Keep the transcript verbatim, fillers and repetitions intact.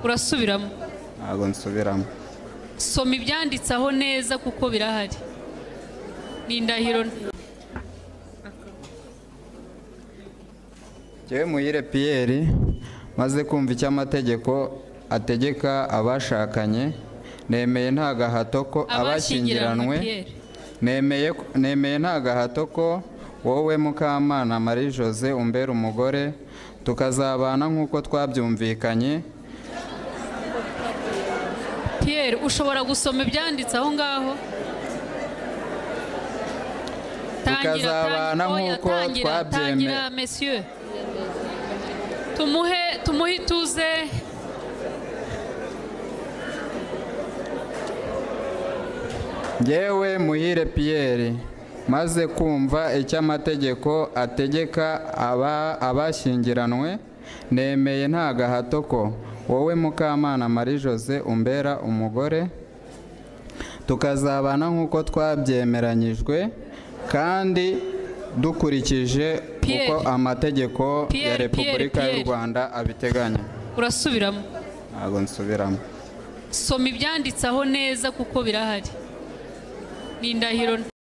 urasubiramo ntabwo nsubiramo soma ibyanditsaho neza kuko birahari ni indahiro Jyewe Muhire Pierre maze kumva icyo amategeko ategeka abashakanye nemeye nta gahato ko abashyingiranwe nemeye nemeye nta gahato ko wowe Mukamana Marie Jose umbera umugore tukazabana nk'uko twabyumvikanye. Pierre ushobora gusoma ibyanditse aho ngaho tukazabana nk'uko twabyemeye. Messieurs tumuhe tumuhe ituze Jyewe Muhire Pierre maze kumva icyo amategeko ategeka aba abashyingiranwe nemeye nta gahato ko wowe Mukamana Marie Jose umbera umugore tukazabana nk'uko twabyemeranyijwe kandi dukurikije uko amategeko ya Repubulika y'u Rwanda abiteganya. urasubiramo ntabwo nsubiramo soma ibyanditsaho neza kuko birahari ni indahiro